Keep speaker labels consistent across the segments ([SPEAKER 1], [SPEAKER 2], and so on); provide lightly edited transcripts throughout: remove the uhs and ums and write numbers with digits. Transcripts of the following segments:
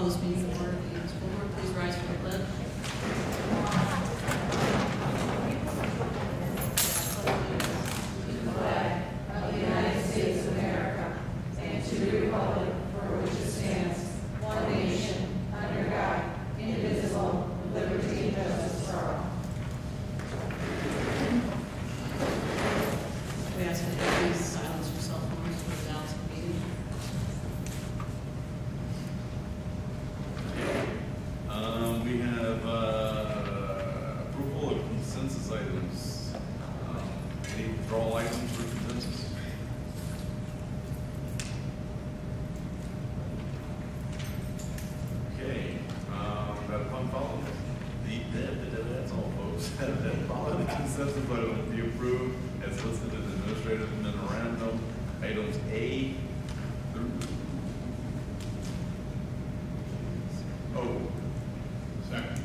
[SPEAKER 1] call this meeting to order. The school board, please rise for the pledge.
[SPEAKER 2] Items A through O. Second.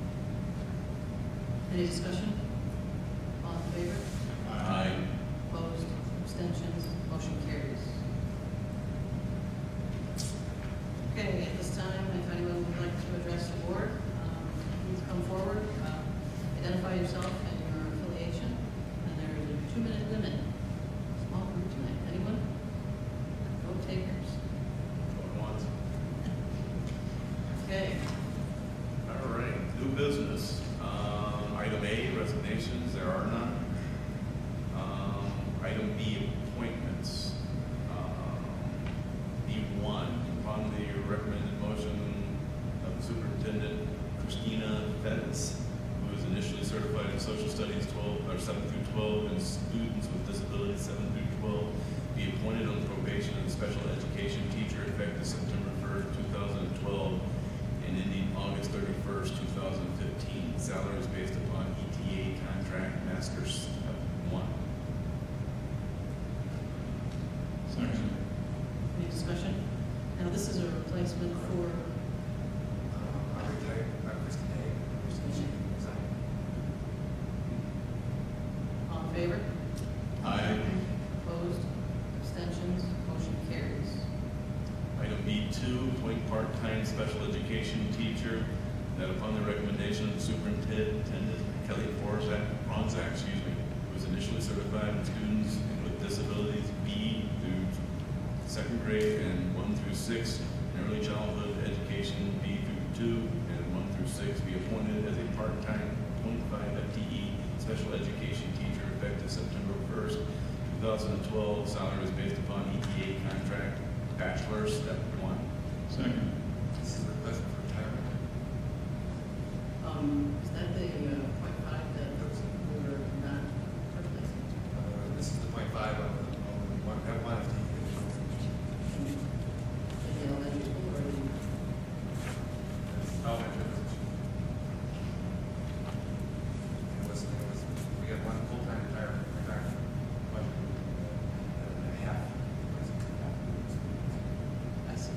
[SPEAKER 1] Any discussion? All in favor?
[SPEAKER 2] Aye.
[SPEAKER 1] Opposed? Abstentions? Motion carries. Okay, at this time, if anyone would like to address the board, please come forward, identify yourself and your affiliation, and there is a 2-minute limit. Small group tonight. Anyone? No takers.
[SPEAKER 2] Going once.
[SPEAKER 1] Okay.
[SPEAKER 2] All right. New business. Item A, resignations. There are none. Item B, appointments. B1, upon the recommended motion of the superintendent, Christina Fettis, who is initially certified in social studies 7 through 12 and students with disabilities 7 through 12, be appointed on probation as a special education teacher effective September 1st, 2012 and ending August 31st, 2015. Salary is based upon ETA contract master step 1.
[SPEAKER 3] Second.
[SPEAKER 1] Any discussion? Now, this is a replacement for
[SPEAKER 4] I retired by Christine Day.
[SPEAKER 1] all in favor?
[SPEAKER 2] Aye.
[SPEAKER 1] Opposed? Abstentions? Motion carries.
[SPEAKER 2] Item B2, appoint part-time special education teacher that upon the recommendation of the superintendent, Kelly Ronzak, who is initially certified in students with disabilities B through 2nd grade and 1 through 6 in early childhood education B through 2 and 1 through 6, be appointed as a part-time 25 FTE special education teacher effective September 1st, 2012. Salary is based upon ETA contract bachelor step 1.
[SPEAKER 3] Second.
[SPEAKER 4] This is a request for retirement.
[SPEAKER 1] Is that the .5 that we were not replacing?
[SPEAKER 4] This is the .5 of one FTE.
[SPEAKER 1] In the elementary school or in?
[SPEAKER 4] Elementary position. We got one full-time retirement budget and a half.
[SPEAKER 1] I see.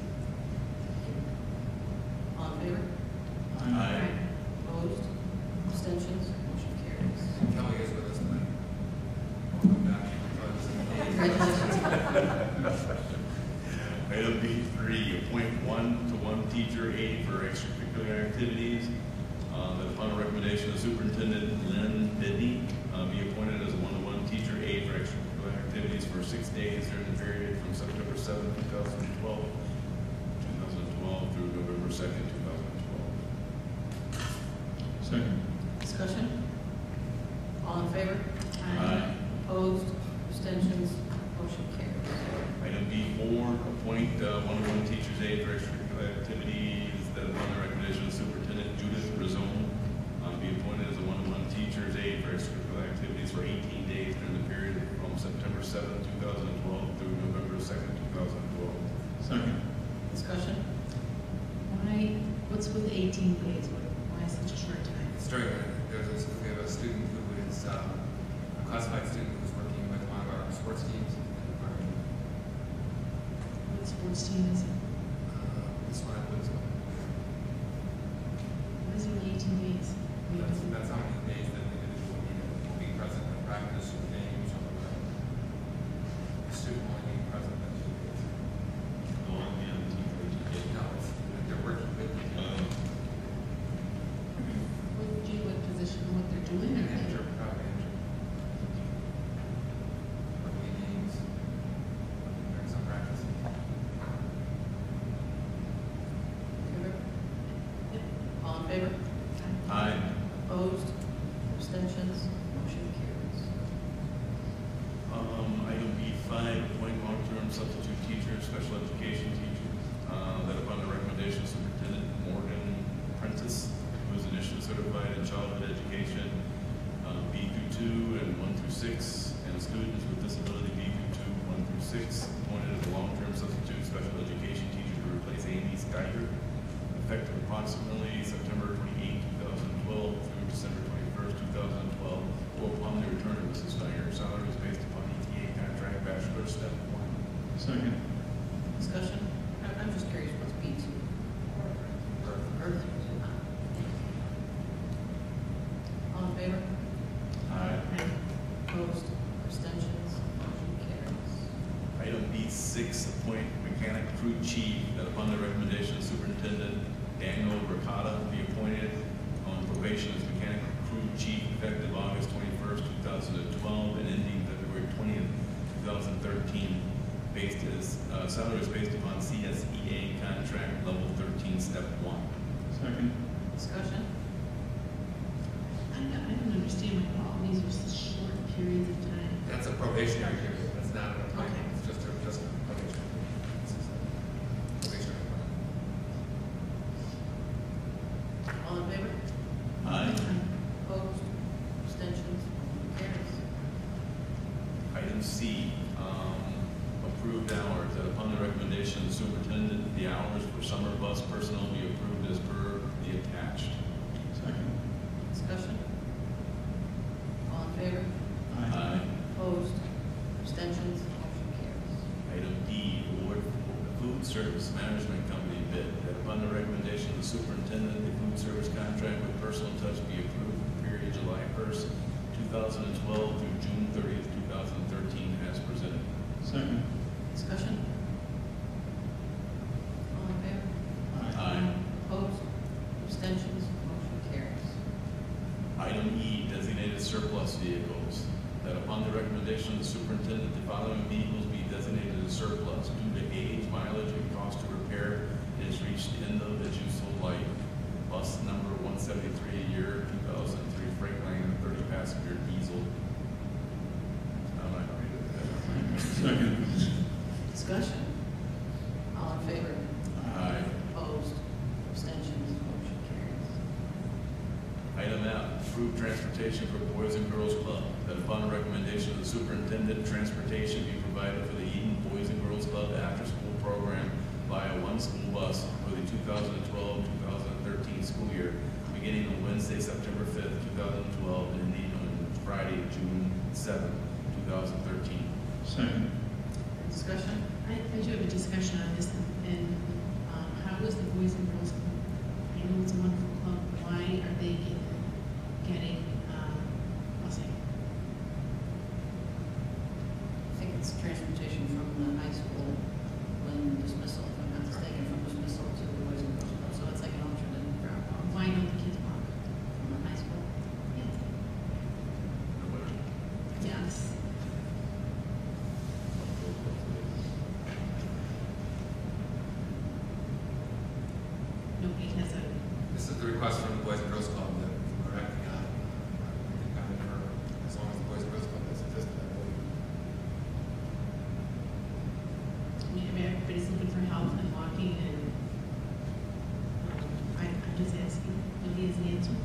[SPEAKER 1] All in favor?
[SPEAKER 2] Aye.
[SPEAKER 1] Opposed? Abstentions? Motion carries.
[SPEAKER 4] Kelly is with us tonight. Welcome back.
[SPEAKER 1] Congratulations.
[SPEAKER 2] Item B3, appoint 1-to-1 teacher aide for extracurricular activities. That upon the recommendation of Superintendent Lynn Bidney, be appointed as a 1-to-1 teacher aide for extracurricular activities for 6 days during the period from September 7th, 2012 through November 2nd, 2012.
[SPEAKER 3] Second.
[SPEAKER 1] Discussion? All in favor?
[SPEAKER 2] Aye.
[SPEAKER 1] Opposed? Abstentions? Motion carries.
[SPEAKER 2] Item B4, appoint 1-to-1 teacher's aide for extracurricular activities that upon the recommendation of Superintendent Judith Razone, be appointed as a 1-to-1 teacher's aide for extracurricular activities for 18 days during the period from September 7th, 2012 through November 2nd, 2012.
[SPEAKER 3] Second.
[SPEAKER 1] Discussion?
[SPEAKER 5] What's with 18 days? Why such a short time?
[SPEAKER 4] It's during, we have a student who is a classified student who's working with one of our sports teams.
[SPEAKER 5] What sports team is it?
[SPEAKER 4] This one, I believe so.
[SPEAKER 5] What is it with 18 days?
[SPEAKER 4] That's how many days that the individual will be present in practice, games, or the student will only be present at 2 days. No, they're working, they
[SPEAKER 1] favor?
[SPEAKER 2] Aye.
[SPEAKER 1] Opposed? Abstentions? Motion carries.
[SPEAKER 2] Item B5, appoint long-term substitute teachers, special education teachers, that upon the recommendation of Superintendent Morgan Prentice, who is initially certified in childhood education, B through 2 and 1 through 6, and students with disability B through 2, 1 through 6, appointed as a long-term substitute special education teacher to replace Amy Schuyler, effective approximately September 28, 2012 through December 21st, 2012, or upon the return of Mrs. Schuyler. Salary is based upon ETA contract, bachelor, step 1.
[SPEAKER 3] Second.
[SPEAKER 1] Discussion? I'm just curious, what's B2? Earth. All in favor?
[SPEAKER 2] Aye.
[SPEAKER 1] Opposed? Abstentions? Motion carries.
[SPEAKER 2] Item B6, appoint mechanic crew chief, that upon the recommendation of Superintendent Daniel Ricotta be appointed on probation as mechanic crew chief effective August 21st, 2012, and ending February 20th, 2013. Salary is based upon CSEA contract level 13, step 1.
[SPEAKER 3] Second.
[SPEAKER 1] Discussion?
[SPEAKER 5] I don't understand why all these are such short periods of time.
[SPEAKER 4] That's a probationary period, that's not an appointment,
[SPEAKER 5] Okay.
[SPEAKER 4] it's just a probation. It's just a probationary appointment.
[SPEAKER 1] All in favor?
[SPEAKER 2] Aye.
[SPEAKER 1] Opposed? Abstentions? Motion carries.
[SPEAKER 2] Item C, approved hours, that upon the recommendation of the superintendent, the hours for summer bus personnel be approved as per the attached.
[SPEAKER 3] Second.
[SPEAKER 1] Discussion? All in favor?
[SPEAKER 2] Aye.
[SPEAKER 1] Opposed? Abstentions? Motion carries.
[SPEAKER 2] Item D, award for food service management company bid, that upon the recommendation of the superintendent, the food service contract with Personal Touch be approved for the period July 1st, 2012 through June 30th, 2013, as presented.
[SPEAKER 3] Second.
[SPEAKER 1] Discussion? All in favor?
[SPEAKER 2] Aye.
[SPEAKER 1] Opposed? Abstentions? Motion carries.
[SPEAKER 2] Item E, designated surplus vehicles, that upon the recommendation of the superintendent, the following vehicles be designated as surplus due to age, mileage, and cost to repair and has reached the end of its useful life. Bus number 173 a year, 2003 Freightliner, 30-passenger diesel. I'm not going to read it.
[SPEAKER 3] Second.
[SPEAKER 1] Discussion? All in favor?
[SPEAKER 2] Aye.
[SPEAKER 1] Opposed? Abstentions? Motion carries.
[SPEAKER 2] Item F, approved transportation for Boys and Girls Club, that upon the recommendation of the superintendent, transportation be provided for the Eden Boys and Girls Club after-school program via one school bus for the 2012-2013 school year, beginning on Wednesday, September 5th, 2012, and ending on Friday, June 7th, 2013.
[SPEAKER 3] Second.
[SPEAKER 1] Discussion?
[SPEAKER 5] I do have a discussion on this, and how is the Boys and Girls Club? I know it's a wonderful club, why are they getting busing?
[SPEAKER 1] I think it's transportation from the high school when dismissal, if I'm not mistaken, from dismissal to the Boys and Girls Club. So it's like an alternate route
[SPEAKER 5] Why don't the kids walk?
[SPEAKER 1] from the high school.
[SPEAKER 5] Yes. Nobody has a,
[SPEAKER 4] This is the request from the Boys and Girls Club that we're acting on. For as long as the Boys and Girls Club has existed, I believe.
[SPEAKER 5] everybody's looking for help and walking, and I'm just asking, nobody has an answer.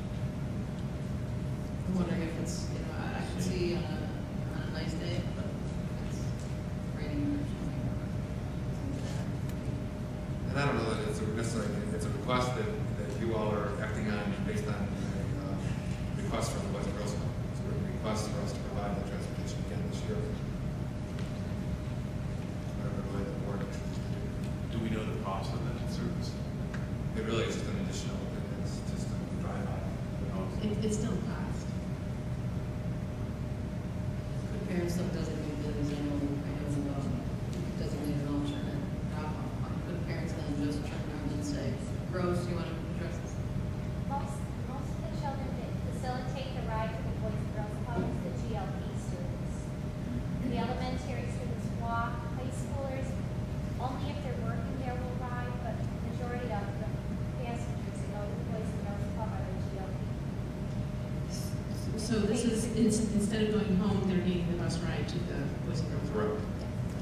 [SPEAKER 1] I'm wondering if it's, I can see on a nice day, but if it's raining or something.
[SPEAKER 4] And I don't know that it's necessarily, it's a request that you all are acting on based on a request from the Boys and Girls Club. It's a request for us to provide the transportation again this year. Whatever way the board chooses to do.
[SPEAKER 2] Do we know the cost of that service?
[SPEAKER 4] It really is just an additional, it's just a drive-by.
[SPEAKER 5] It's still a cost.
[SPEAKER 1] Could parents still designate buildings, I know, designate an alternate drop-off. Could parents then just turn around and say, Rose, do you want to address this?
[SPEAKER 6] Most of the children that facilitate the ride to the Boys and Girls Club is the GLP students. The elementary students walk, high schoolers, only if they're working there will ride, but the majority of the passengers that go to the Boys and
[SPEAKER 5] So this is, instead of going home, they're needing the bus ride to the Boys and Girls Club.
[SPEAKER 4] Correct.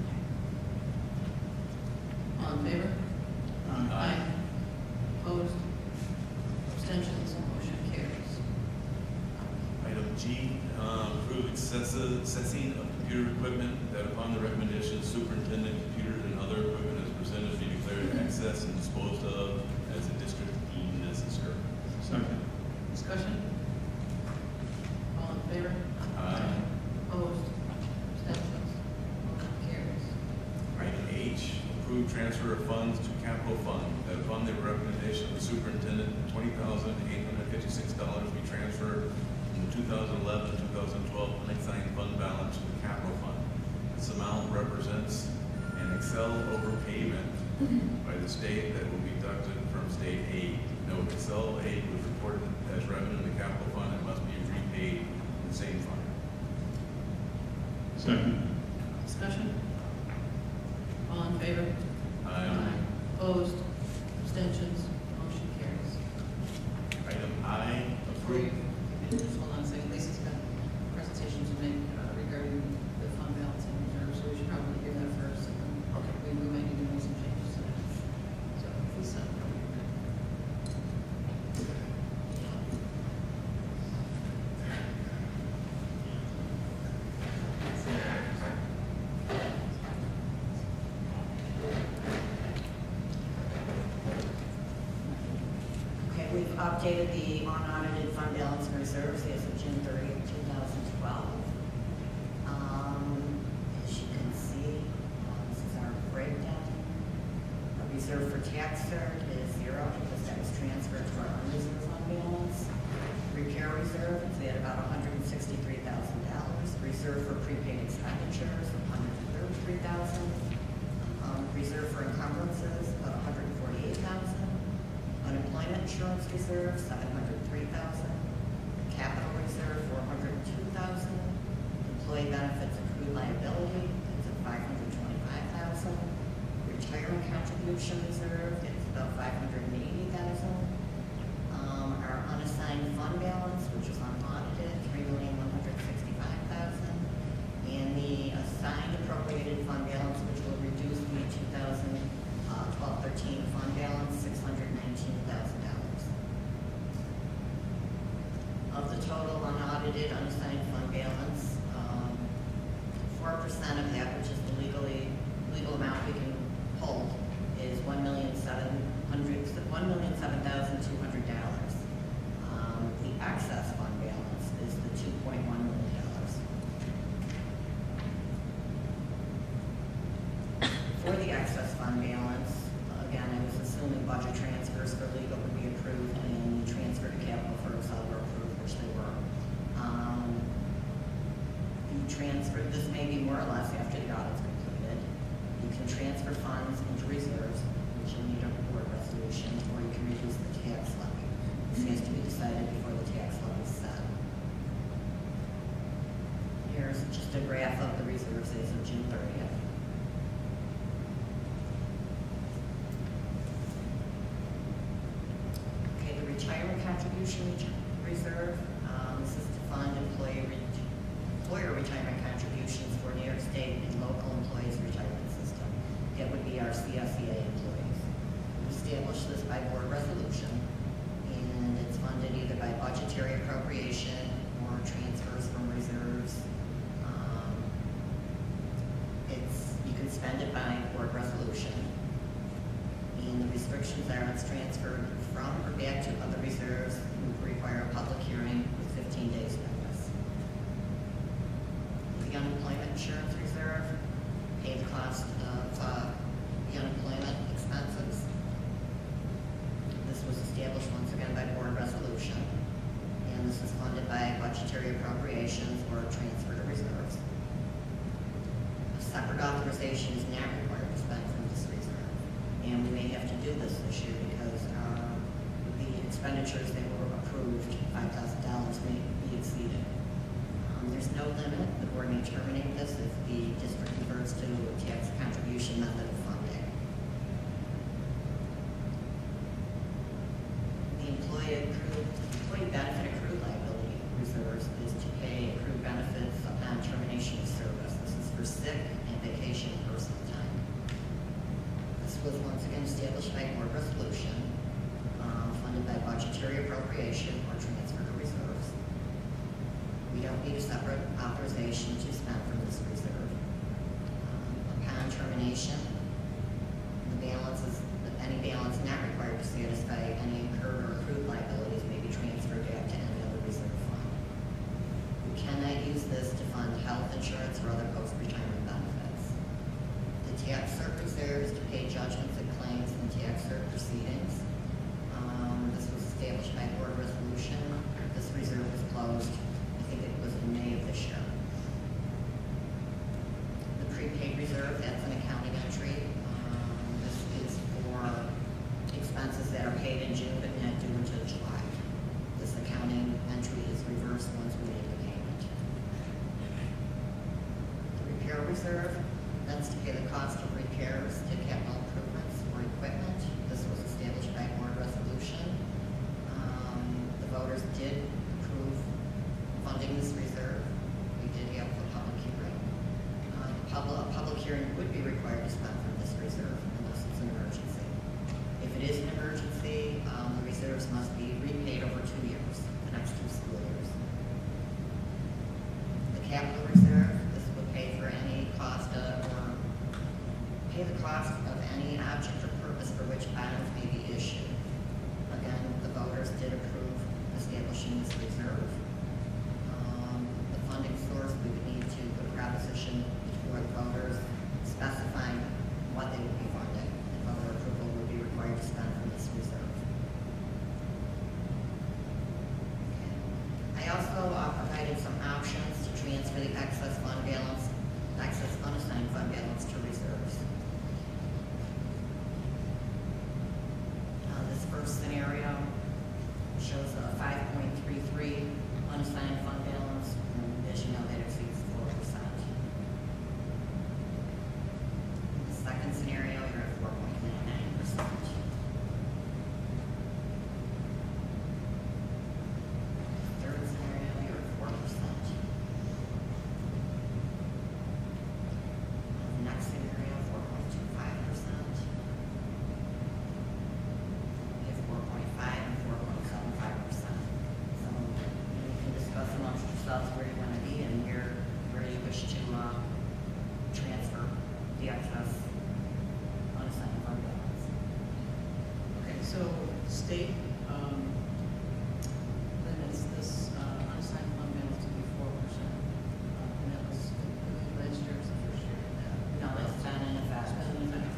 [SPEAKER 1] All in favor?
[SPEAKER 3] Aye.
[SPEAKER 1] Opposed? Abstentions? Motion carries.
[SPEAKER 2] Item G, approve accessing of computer equipment that upon the recommendation of the superintendent, computers and other equipment as presented be declared access and disposed of as the district deemed necessary.
[SPEAKER 3] Second.
[SPEAKER 1] Discussion? All in favor?
[SPEAKER 2] Aye.
[SPEAKER 1] Opposed? Abstentions? Motion carries.
[SPEAKER 2] Item H, approve transfer of funds to capital fund that upon the recommendation of the superintendent, $20,856 be transferred from the 2011-2012 unassigned fund balance to the capital fund. This amount represents an Excel overpayment by the state that will be deducted from state aid. Note, Excel aid was reported as revenue in the capital fund and must be repaid in the same fund.
[SPEAKER 3] Second.
[SPEAKER 1] Discussion? All in favor?
[SPEAKER 2] Aye.
[SPEAKER 1] Opposed? Abstentions? Motion carries.
[SPEAKER 2] Item I,
[SPEAKER 1] Before
[SPEAKER 2] approve.
[SPEAKER 1] you, just hold on a second, Lisa's got a presentation to make regarding the fund balance and reserves, so we should probably hear that first. And then
[SPEAKER 2] Okay.
[SPEAKER 1] we might need to make some changes to that. So, Lisa.
[SPEAKER 7] Okay, we've updated the unaudited fund balance and reserves as of June 30th, 2012. As you can see, this is our breakdown. Our reserve for tax cert is 0 because that was transferred to our unreserved fund balance. Repair reserve is at about $163,000. Reserve for prepaid expenditures, $133,000. Reserve for encumbrances, about $148,000. Unemployment insurance reserve, $703,000. Capital reserve, $402,000. Employee benefits accrued liability, it's at $525,000. Retirement contribution reserve, it's about $580,000. Our unassigned fund balance, which is unaudited, $3,165,000. And the assigned appropriated fund balance, which will reduce the 2012-13 fund balance, $619,000. Of the total unaudited unassigned fund balance, 4% of that, which is the legal amount we can hold, is $1,007,200. The excess fund balance is the $2.1 million. For the excess fund balance, again, I was assuming budget transfers for legal would be approved and the transfer to capital for Excel were approved, which they were. You transfer, this may be more or less after the audit's completed. You can transfer funds into reserves, which you'll need a board resolution, or you can reduce the tax levy. This has to be decided before the tax levy is set. Here's just a graph of the reserves as of June 30th. Okay, the retirement contribution reserve, this is to fund employer retirement contributions for New York State and local employees' retirement system. That would be our CSEA employees. We established this by board resolution, and it's funded either by budgetary appropriation or transfers from reserves. You can spend it by board resolution. And the restrictions are it's transferred from or back to other reserves and require a public hearing with 15 days notice. The unemployment insurance reserve, pay the cost of the unemployment expenses. This was established once again by board resolution. And this is funded by budgetary appropriations or transfer to reserves. A separate authorization is not required to spend from this reserve. And we may have to do this year because the expenditures that were approved, $5,000, may be exceeded. There's no limit. The board may terminate this if the district converts to a tax contribution method of funding. The employee benefit accrued liability reserves is established by board resolution, funded by budgetary appropriation or transfer to reserves. We don't need a separate authorization to spend from this reserve. Upon termination, any balance not required to satisfy any incurred or accrued liabilities may be transferred back to any other reserve fund. We cannot use this to fund health insurance or other post-retirement benefits. The tax cert reserve is to pay judgments and claims in tax cert proceedings. This was established by board resolution. This reserve was closed, I think it was in May of this year. The prepaid reserve, that's an accounting entry. This is for expenses that are paid in June but not due until July. This accounting entry is reversed once we make the payment. The repair reserve, that's to pay the cost of repairs to capital improvements or equipment. This was established by board resolution. The voters did approve funding this reserve. We did have a public hearing. A public hearing would be required to spend from this reserve unless it's an emergency. If it is an emergency, the reserves must be repaid over 2 years, the next 2 school years. The capital reserve, this would pay for any cost of, or pay the cost of any object or purpose for which bonds may be issued. Again, the voters did approve establishing this reserve. The funding source, we would need to put a proposition before the voters specifying what they would be funding. And voter approval would be required to spend from this reserve. I also provided some options to transfer the excess unassigned fund balance to reserves. This first scenario shows a 5.33 unassigned fund balance, and as you know, that exceeds 4%. The second scenario, you're at 4.99%. Third scenario, you're at 4%. Next scenario, 4.25%. We have 4.5 and 4.75%. So you can discuss amongst yourselves where you want to be and where you wish to transfer the excess unassigned fund balance.
[SPEAKER 1] Okay, so state limits this unassigned fund balance to be 4%. And that was, last year was the first year of that.
[SPEAKER 7] No, it's been in effect.
[SPEAKER 1] It's been in effect.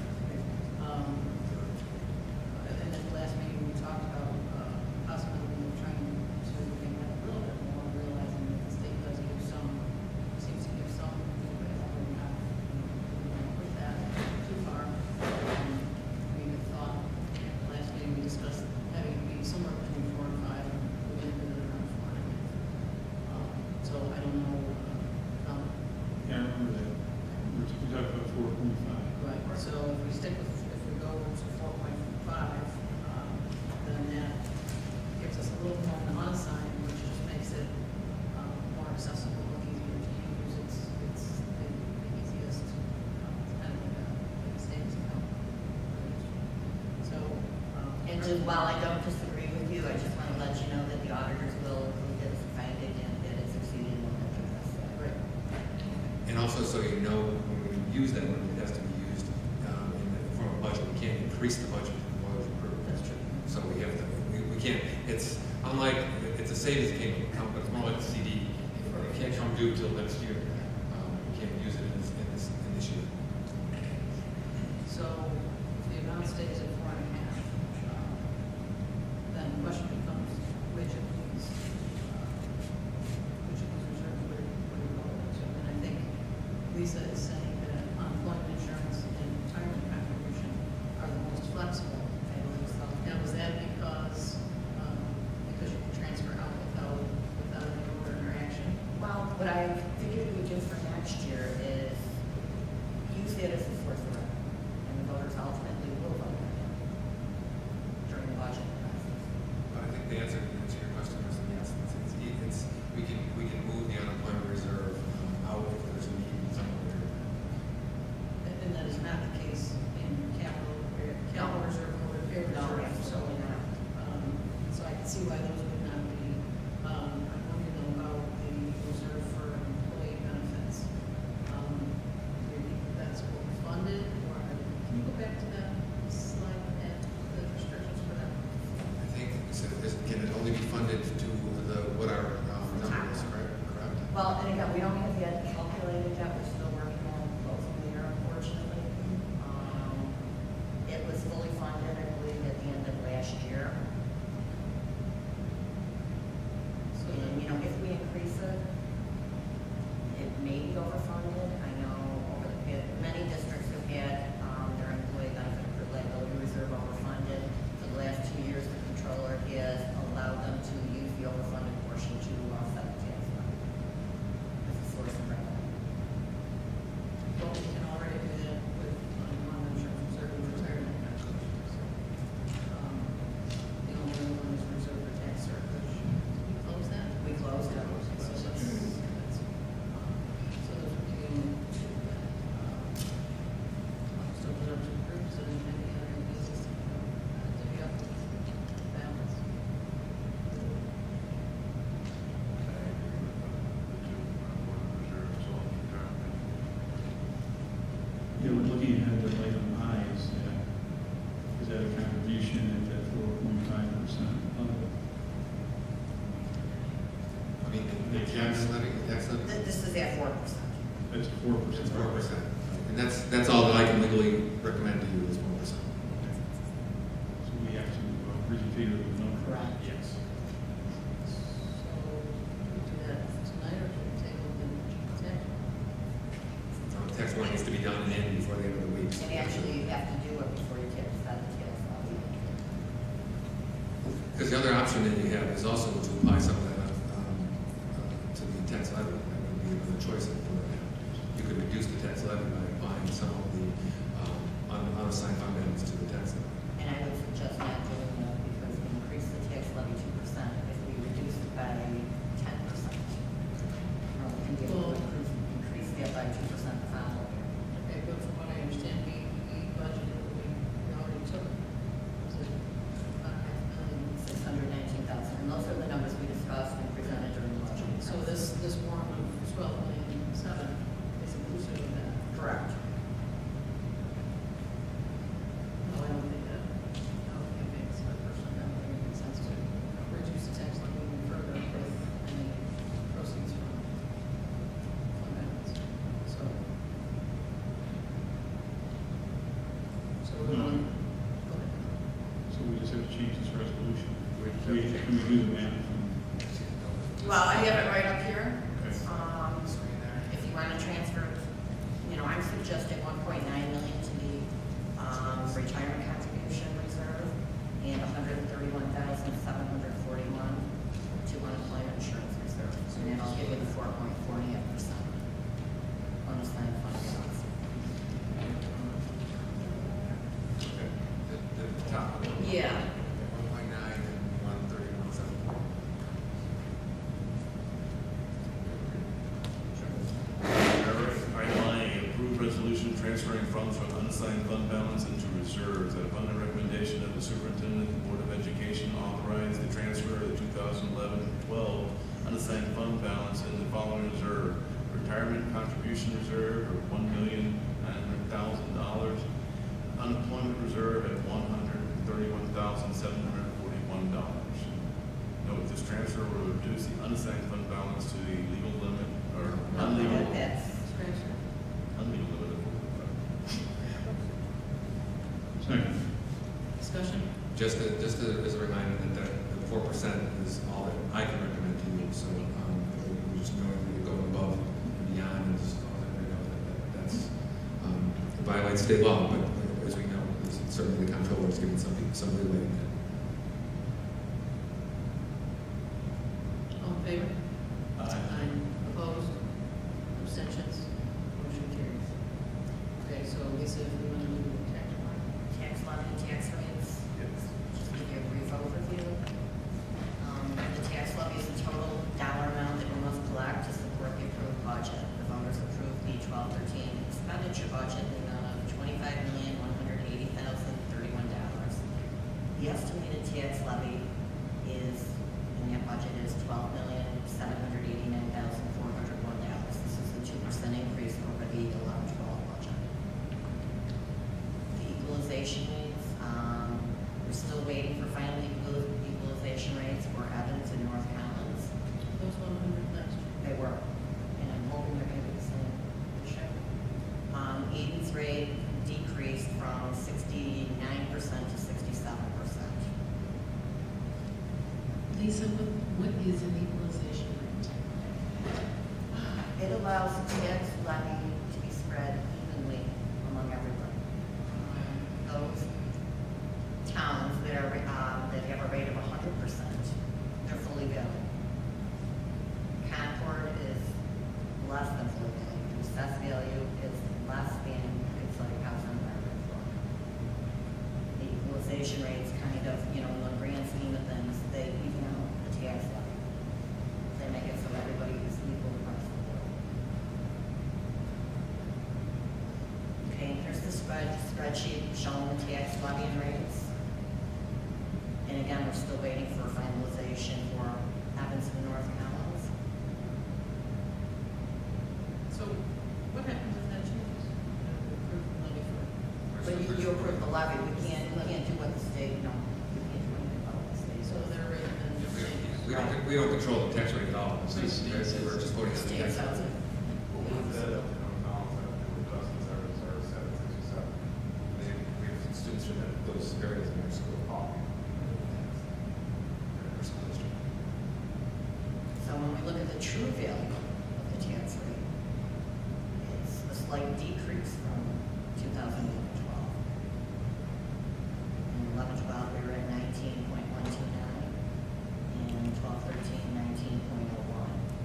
[SPEAKER 1] And at the last meeting, we talked about possibility of trying to make that a little bit more, realizing that the state does give some, seems to give some, but we're not push that too far. We had thought, at the last meeting, we discussed having it be somewhere between 4 and 5, and we ended it around 4.5. So I don't know,
[SPEAKER 3] Yeah, I remember that. We talked about 4.5.
[SPEAKER 1] right, so if we stick with, if we go to 4.5, then that gives us a little more on the unassigned, which just makes it more accessible and easier to use. It's the easiest, kind of like a savings account. So,
[SPEAKER 7] And just while I don't disagree with you, I just want to let you know that the auditors will approve this finding and that it's exceeded 100%.
[SPEAKER 1] right.
[SPEAKER 4] And also, so you know, when we use that, when it has to be used in the form of budget, we can't increase the budget before it's approved.
[SPEAKER 1] That's true.
[SPEAKER 4] So we have to, we can't, it's unlike, it's a savings account, but it's more like a CD. It can't come due till next year. We can't use it in this year.
[SPEAKER 1] So if the amount stays at 4.5, then the question becomes which of these reserves would it go into? And I think Lisa is saying that unemployment insurance and retirement contribution are the most flexible.
[SPEAKER 7] I believe so.
[SPEAKER 1] Now, was that because you can transfer out without any order or action?
[SPEAKER 7] Well, what I figured we
[SPEAKER 1] see why those would not be. I'm wondering though about the reserve for employee benefits. Maybe that's what was funded, or can you go back to that slide and the restrictions for that?
[SPEAKER 4] I think, so can it only be funded to what our number is, correct?
[SPEAKER 7] Well, and again, we don't have yet calculated that, we're still working on closing the year, unfortunately. It was fully funded, I believe, at the end of last year.
[SPEAKER 1] So
[SPEAKER 7] And, you know, if we increase it, it may be overfunded. I know many districts have had their employee benefit accrued liability reserve overfunded. For the last 2 years, the controller has allowed them to use the overfunded portion to offset the tax levy as a source of revenue.
[SPEAKER 1] well, we can already do that with non-insurance reserve and retirement contributions. The only one is reserve for tax surplus. Did we close that?
[SPEAKER 7] We closed it.
[SPEAKER 1] So those would be the only two that, still preserves groups and any other business to be up to balance.
[SPEAKER 3] Yeah, we're looking ahead to item I, is that a contribution at that 4.5% of it?
[SPEAKER 4] I mean, the tax levy,
[SPEAKER 7] This is at 4%.
[SPEAKER 3] That's 4%.
[SPEAKER 4] it's 4%. And that's all that I can legally recommend to you is 4%.
[SPEAKER 3] So we have to refigure the number.
[SPEAKER 7] Correct.
[SPEAKER 3] Yes.
[SPEAKER 1] So, do we do that tonight, or should we table the tax?
[SPEAKER 4] So the tax one needs to be done and in before the end of the week.
[SPEAKER 7] And actually, you have to do it before you get to the tax levy.
[SPEAKER 4] Because the other option that you have is also to apply some of that to the tax levy. That would be another choice that you would have. You could reduce the tax levy by applying some of the unassigned fund balance to the tax levy.
[SPEAKER 7] And I would suggest not doing that because we increase the tax levy 2% if we reduce it by 10%. We can be able to increase that by 2% the following year.
[SPEAKER 1] Okay, but from what I understand, we budgeted, we already took, was it about $500,000?
[SPEAKER 7] 619,000, and those are the numbers we discussed and presented during the budget.
[SPEAKER 1] So this warrant of 12,000,007 is inclusive of that?
[SPEAKER 7] Correct.
[SPEAKER 1] No, I don't think that, it makes a person, that would make sense to reduce the tax levy even further with any proceeds from fund balance. So we're going, go ahead.
[SPEAKER 3] So we just have to change this resolution. Can we do the math?
[SPEAKER 7] Well, I have it right up here.
[SPEAKER 3] Okay.
[SPEAKER 7] If you want to transfer, you know, I'm suggesting 1.9 million to the retirement contribution reserve and 131,741 to unemployment insurance reserve. And then I'll give you the 4.48% unassigned fund balance.
[SPEAKER 4] Okay. The top one.
[SPEAKER 7] Yeah.
[SPEAKER 4] 1.9 and 131.7.
[SPEAKER 2] Item I, approve resolution transferring funds from unassigned fund balance into reserves. That upon the recommendation of the superintendent, the Board of Education authorize the transfer of the 2011-12 unassigned fund balance in the following reserve: retirement contribution reserve of $1,900,000, unemployment reserve at $131,741. Note, this transfer will reduce the unassigned fund balance to the legal limit or unlegal
[SPEAKER 7] That's
[SPEAKER 1] Transfer.
[SPEAKER 2] unlegal limit of
[SPEAKER 3] Second.
[SPEAKER 1] Discussion?
[SPEAKER 4] Just as a reminder that the 4% is all that I can recommend to you. So we just know we're going above and beyond, and just all that we know that's it violates state law. But as we know, certainly the comptroller is giving some leeway in that.
[SPEAKER 1] All in favor?
[SPEAKER 2] Aye.
[SPEAKER 1] Opposed? Abstentions? Motion carries. Okay, so Lisa, if we want to move to tax line.
[SPEAKER 7] tax levy, tax rates.
[SPEAKER 2] Yes.
[SPEAKER 7] Just to give you a brief overview. The tax levy is the total dollar amount that we must collect to support the approved budget. The voters approved the 12-13 expenditure budget in the amount of $25,180,031. The estimated tax levy is, in that budget is $12,789,401. This is a 2% increase over the 11-12 budget. The equalization rates, we're still waiting for final equalization rates for Evans and North Collins.
[SPEAKER 1] Those 100 last year.
[SPEAKER 7] They were, and I'm hoping they're going to be the same this year. Eden's rate decreased from 69% to 67%.
[SPEAKER 5] Lisa, what is an equalization rate?
[SPEAKER 7] It allows tax levy to be spread evenly among everybody. Those towns that are, that have a rate of 100%, they're fully valued. Concord is less than fully valued. Assessed value is less than, it's like house on market floor. The equalization rates kind of, you know, in the grand scheme of things, they even out the tax levy. They make it so everybody is equal across the board. Okay, here's the spreadsheet showing the tax levy and rates. And again, we're still waiting for finalization for Evans and North Collins.
[SPEAKER 1] So what happens if that changes? Approve the levy for.
[SPEAKER 7] But you approve the levy, we can't do what the state, no, we can't do anything about what the state.
[SPEAKER 1] So their rate then changes.
[SPEAKER 4] We don't control the tax rate at all.
[SPEAKER 3] So the state says-
[SPEAKER 4] We're just voting on the
[SPEAKER 7] State
[SPEAKER 4] tax
[SPEAKER 7] says
[SPEAKER 4] rate.
[SPEAKER 7] it.
[SPEAKER 4] Students should have those areas in their school.
[SPEAKER 7] So when we look at the true value of the tax rate, it's a slight decrease from 2011-12. In 11-12, we were at 19.129, and 12-13, 19.01.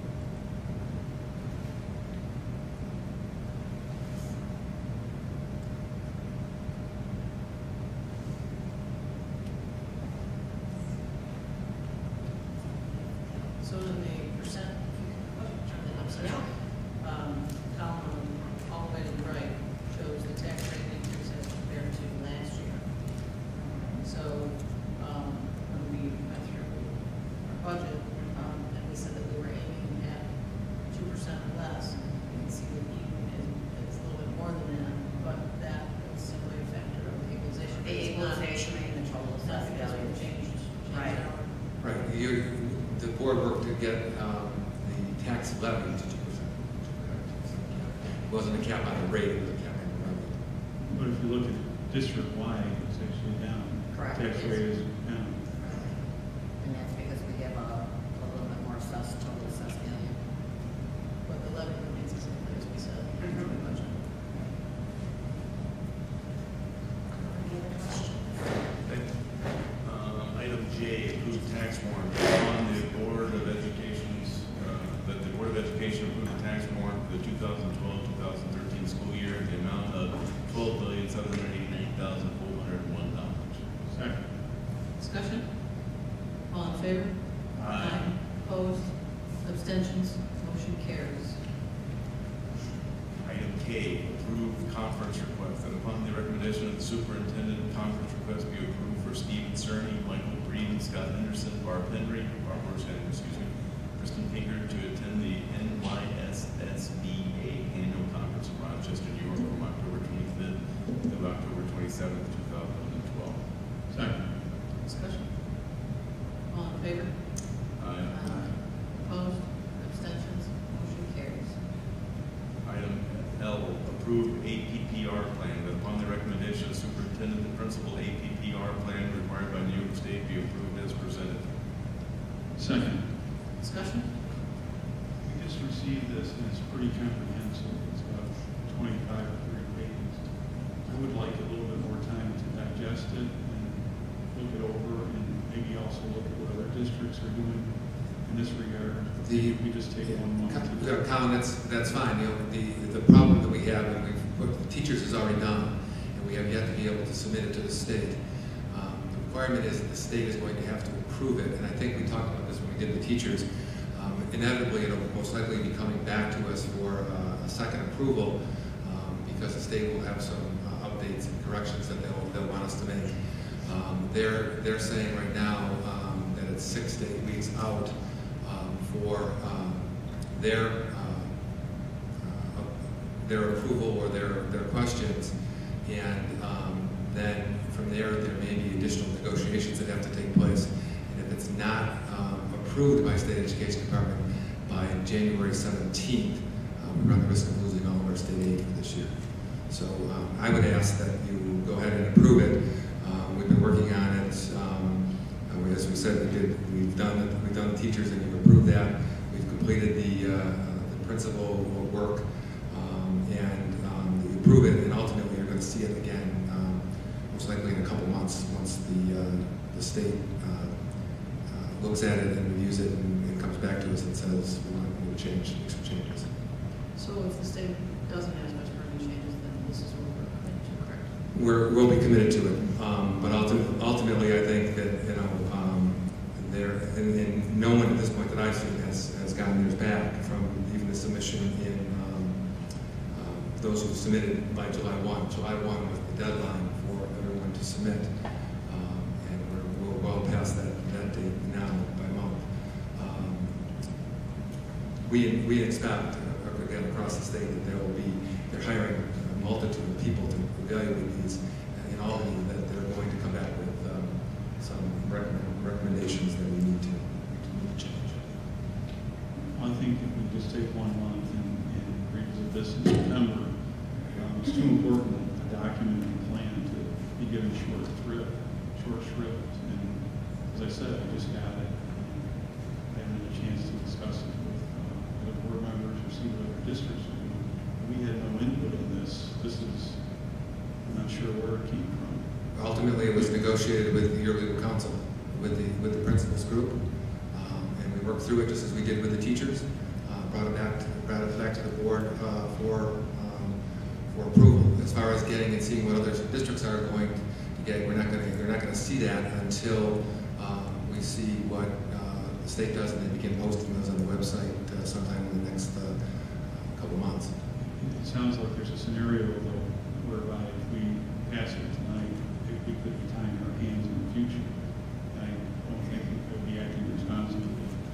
[SPEAKER 1] So in the percent, turn that upside down. Column all the way to the right shows the tax rate increase as compared to last year. So, when we went through our budget, and we said that we were aiming at 2% less, you can see that even it's a little bit more than that, but that is simply a factor of the equalization.
[SPEAKER 7] The
[SPEAKER 1] It's not-
[SPEAKER 7] equalization rate and the total
[SPEAKER 1] It's not
[SPEAKER 7] assessed
[SPEAKER 1] because
[SPEAKER 7] value.
[SPEAKER 1] we changed
[SPEAKER 7] Right.
[SPEAKER 1] our.
[SPEAKER 4] Right, the board worked to get the tax levy to 2%. It wasn't a cap on the rate, it was a cap on the revenue.
[SPEAKER 3] But if you look at district-wide, it's actually down.
[SPEAKER 7] Correct.
[SPEAKER 3] Tax rate is down.
[SPEAKER 7] And that's because we have a little bit more assessed, total assessed value.
[SPEAKER 1] But the levy remains the same, as we said.
[SPEAKER 7] Mhm.
[SPEAKER 1] in the budget.
[SPEAKER 7] Any other questions?
[SPEAKER 2] Item J, approved tax warrant. On the Board of Education's, that the Board of Education approved the tax warrant for the 2012-2013 school year in the amount of $12,789,401.
[SPEAKER 3] Second.
[SPEAKER 1] Discussion? All in favor?
[SPEAKER 2] Aye.
[SPEAKER 1] Opposed? Abstentions? Motion carries.
[SPEAKER 2] Item K, approved conference request, that upon the recommendation of the superintendent, conference request be approved for Stephen Cerny, Michael Breeden, Scott Henderson, Barb Kristen Pinker to attend the NYSSBA annual conference in Rochester, New York from October 25th to October 27th, 2012.
[SPEAKER 3] Second.
[SPEAKER 1] Discussion? All in favor?
[SPEAKER 2] Aye.
[SPEAKER 1] Opposed? Abstentions? Motion carries.
[SPEAKER 2] Item L, approved APPR plan, that upon the recommendation of superintendent, the principal APPR plan required by New York State be approved as presented.
[SPEAKER 3] Second.
[SPEAKER 1] Discussion?
[SPEAKER 3] We just received this, and it's pretty comprehensive. It's about 25 or 30 pages. I would like a little bit more time to digest it and look it over, and maybe also look at what other districts are doing in this regard. We just take 1 month to do it.
[SPEAKER 4] Colin, that's fine. You know, the problem that we have, and the teachers is already done, and we have yet to be able to submit it to the state. The requirement is that the state is going to have to approve it, and I think we talked about this when we did the teachers. Inevitably, it'll most likely be coming back to us for a second approval, because the state will have some updates and corrections that they'll want us to make. They're saying right now that it's 6 to 8 weeks out for their approval or their questions, and then from there may be additional negotiations that have to take place. And if it's not approved by State Education Department by January 17th, we run the risk of losing all of our state aid for this year. So I would ask that you go ahead and approve it. We've been working on it. As we said, we've done the teachers, and you've approved that. We've completed the principal work, and you approve it, and ultimately you're going to see it again, most likely in a couple months, once the state looks at it and reviews it and comes back to us and says we want to make some changes.
[SPEAKER 1] So if the state doesn't ask us for any changes, then this is what we're committed to, correct?
[SPEAKER 4] We'll be committed to it, but ultimately I think that and no one at this point that I've seen has gotten theirs back from even the submission in those who submitted by July 1. July 1 was the deadline for everyone to submit, and we're well past that date now by month. We expect again across the state that they're hiring a multitude of people to evaluate these in Albany, that they're going to come back with some recommendations that we need to change.
[SPEAKER 3] I think if we just take 1 month and revisit this in September, it's too important a document and plan to be given short shrift. And as I said, I just got it. I haven't had a chance to discuss it with other board members or see what other districts are doing. We had no input in this. I'm not sure where it came from.
[SPEAKER 4] Ultimately, it was negotiated with your legal counsel, with the principals group, and we worked through it just as we did with the teachers. Brought it back to the board for approval. As far as getting and seeing what other districts are going to get, they're not going to see that until we see what the state does, and they begin posting those on the website sometime in the next couple months.
[SPEAKER 3] It sounds like there's a scenario though whereby if we pass it tonight, we could be tying our hands in the future. I don't think we could be acting responsibly.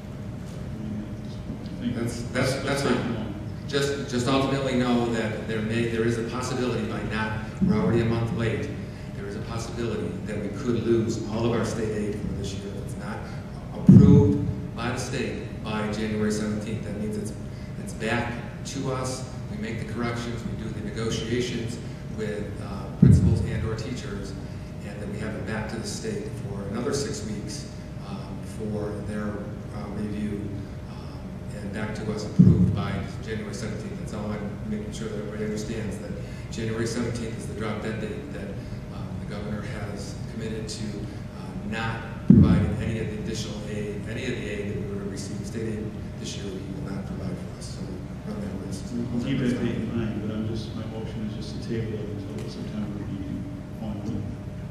[SPEAKER 4] That's fine. Just ultimately know that there is a possibility we're already a month late. There is a possibility that we could lose all of our state aid for this year if it's not approved by the state by January 17th. That means it's back to us. We make the corrections. We do the negotiations with principals and/or teachers, and then we have it back to the state for another 6 weeks for their review, and back to us approved by January 17th. That's all I'm making sure that everybody understands, that January 17th is the drop dead date that the governor has committed to not providing any of the additional aid, any of the aid that we would have received state aid this year, he will not provide for us. So run that risk.
[SPEAKER 3] We'll keep that date in mind, but my motion is just to table it until the September meeting on.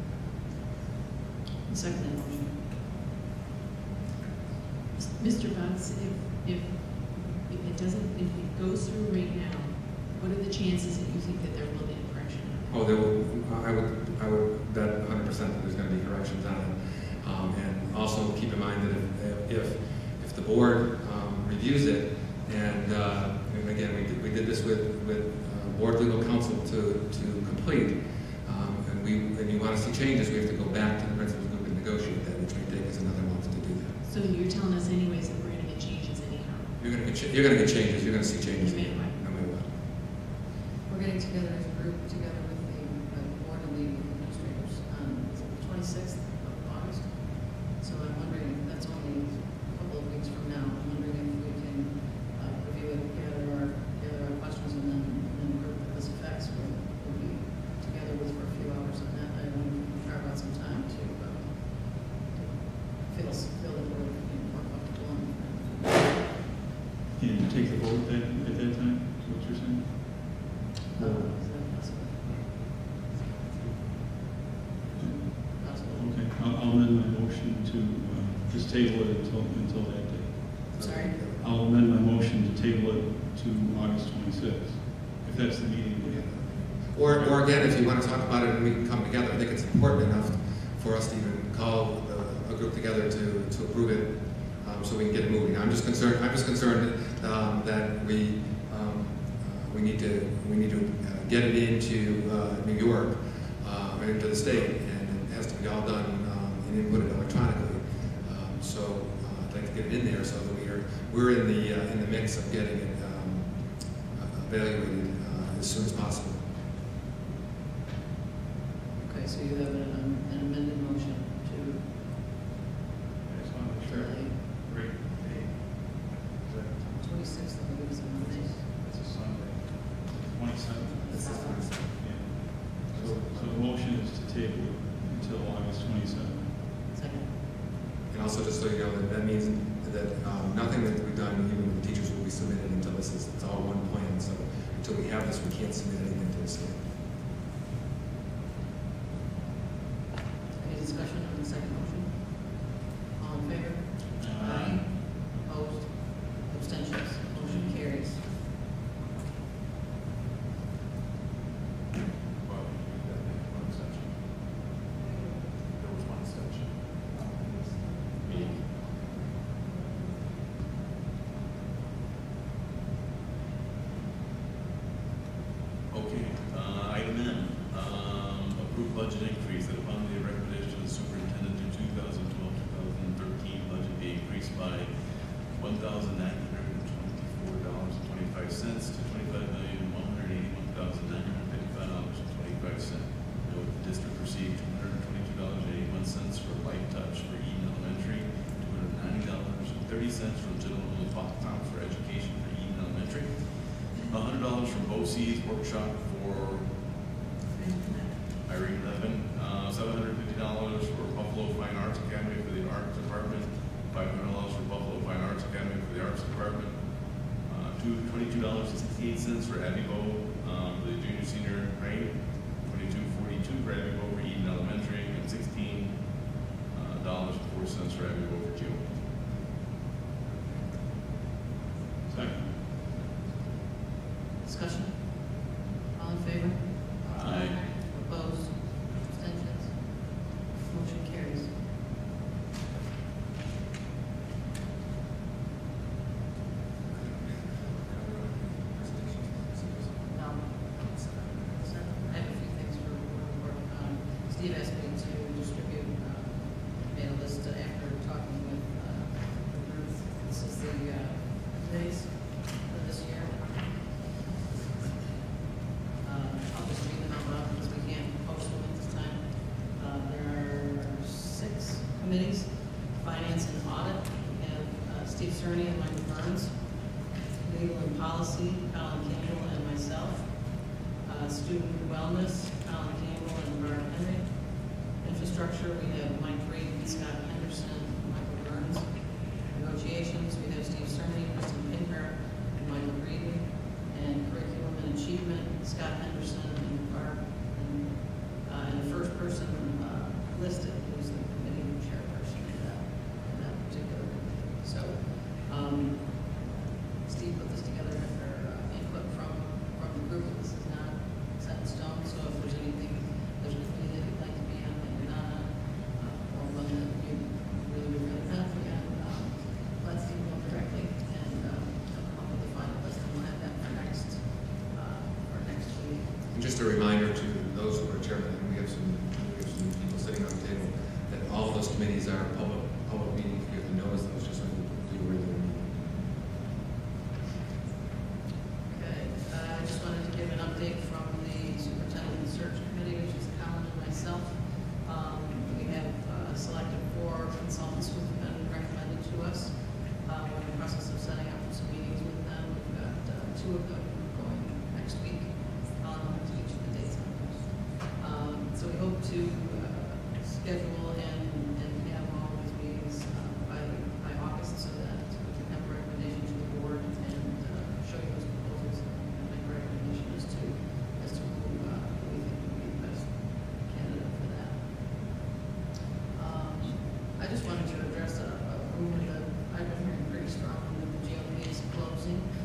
[SPEAKER 1] Second motion.
[SPEAKER 5] Mr. Butts, if it goes through right now, what are the chances that you think that there will be a correction?
[SPEAKER 4] Oh, I would bet 100% that there's going to be corrections on it. And also keep in mind that if the board reviews it, and again, we did this with board legal counsel to complete, and you want to see changes, we have to go back to the principals group and negotiate that, which may take us another month to do that.
[SPEAKER 5] So you're telling us anyways that we're going to get changes anyhow?
[SPEAKER 4] You're going to get changes. You're going to see changes.
[SPEAKER 5] No matter what.
[SPEAKER 4] No matter what.
[SPEAKER 1] We're getting together as a group, together with the board and the administrators on the 26th of August. So I'm wondering, that's only a couple of weeks from now. I'm wondering if we can review it, gather our questions, and then group that this affects. We'll be together with for a few hours on that. I want to carve out some time to feel that we're more comfortable on.
[SPEAKER 3] And take the vote at that time, is what you're saying?
[SPEAKER 1] Is that possible? Possible.
[SPEAKER 3] Okay, I'll amend my motion to just table it until that date.
[SPEAKER 1] Sorry?
[SPEAKER 3] I'll amend my motion to table it to August 26th, if that's the meeting date.
[SPEAKER 4] Or again, if you want to talk about it and we can come together, I think it's important enough for us to even call a group together to approve it, so we can get it moving. I'm just concerned that we need to get it into New York, into the state, and it has to be all done and inputted electronically. So I'd like to get it in there so that we're in the mix of getting it evaluated as soon as possible.
[SPEAKER 1] Okay, so you have an amended motion to
[SPEAKER 3] I just want to make sure. Great date. Is that,
[SPEAKER 1] 26th, I believe is a Monday.
[SPEAKER 3] that's a Sunday. 27th.
[SPEAKER 1] This is Wednesday.
[SPEAKER 3] Yeah. So the motion is to table it until August 27th.
[SPEAKER 1] Second.
[SPEAKER 4] And also, just so you know, that means that nothing that we've done, even with the teachers, will be submitted until it's all one plan. So until we have this, we can't submit anything to the state.
[SPEAKER 1] Any discussion on the second motion? All in favor?
[SPEAKER 3] Aye.
[SPEAKER 1] Opposed? Abstentions? Motion carries.
[SPEAKER 2] Well, one exception. There was one exception. Me. Okay, item N, approved budget increase that upon the recommendation of the superintendent in 2012-2013 budget be increased by $1,924.25 to $25,181,955.25. Note the district received $222.81 for Light Touch for Eden Elementary, $290.30 from General Account for Education for Eden Elementary, $100 from BOCES workshop for Irene Levin, $750 for Buffalo Fine Arts Academy for the Art Department, $500 for Buffalo Fine Arts Academy for the Arts Department, $22.68 for Abbey Bow for the junior senior grade, $22.42 for Abbey Bow for Eden Elementary, and $16.04 for Abbey Bow for June.
[SPEAKER 3] Second.
[SPEAKER 1] Discussion? All in favor?
[SPEAKER 2] Aye.
[SPEAKER 1] Opposed? Abstentions? Motion carries. No. I have a few things for work on. Steve asked me to distribute, made a list after talking with Ruth. This is the days for this year. I'll just read them out loud because we can't post them at this time. There are 6 committees. Finance and Audit, we have Steve Cerny and Michael Burns. Legal and Policy, Colin Campbell and myself. Student Wellness, Colin Campbell and Barb Henry. Infrastructure, we have Mike Reed, Scott Henderson, and Michael Burns. Negotiations, we have Steve Cerny, Kristen Pinker, and Michael Reed. And Curriculum and Achievement, Scott Henderson and Barb. And the first person listed who's the committee chairperson in that particular committee. So, Steve put this together after input from the group. This is not set in stone, so if there's anything, there's a committee that you'd like to be on that you're not on, or one that you really would rather not be on, let Steve know directly, and he'll come up with the final list, and we'll have that for next week.
[SPEAKER 4] And just a reminder to those who are chairman, and we have some people sitting on the table, that all of those committees are public meetings. You have to notice those just like you do a regular meeting.
[SPEAKER 1] Okay, I just wanted to give an update from the Superintendent Search Committee, which is Colin and myself. We have selected 4 consultants who have been recommended to us. We're in the process of setting up some meetings with them. We've got 2 of them going next week. Colin will have to get you the dates on those. So we hope to schedule and have all these meetings by August so that we can have a recommendation to the board and show you those proposals and make a recommendation as to who we think would be the best candidate for that. I just wanted to address a rumor that I've been hearing pretty strongly that the GOP is closing.